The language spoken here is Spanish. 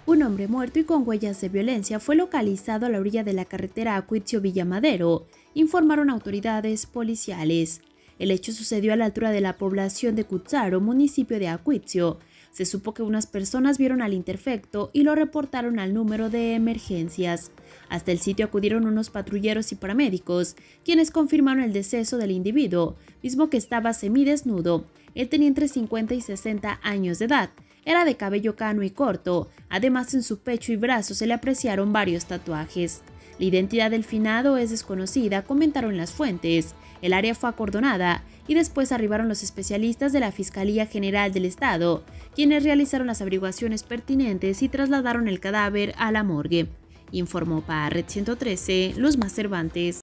Un hombre muerto y con huellas de violencia fue localizado a la orilla de la carretera Acuitzio-Villamadero, informaron autoridades policiales. El hecho sucedió a la altura de la población de Cutzaro, municipio de Acuitzio. Se supo que unas personas vieron al imperfecto y lo reportaron al número de emergencias. Hasta el sitio acudieron unos patrulleros y paramédicos, quienes confirmaron el deceso del individuo, mismo que estaba semidesnudo. Él tenía entre 50 y 60 años de edad. Era de cabello cano y corto. Además, en su pecho y brazos se le apreciaron varios tatuajes. La identidad del finado es desconocida, comentaron las fuentes. El área fue acordonada y después arribaron los especialistas de la Fiscalía General del Estado, quienes realizaron las averiguaciones pertinentes y trasladaron el cadáver a la morgue. Informó para Red 113, Luzma Cervantes.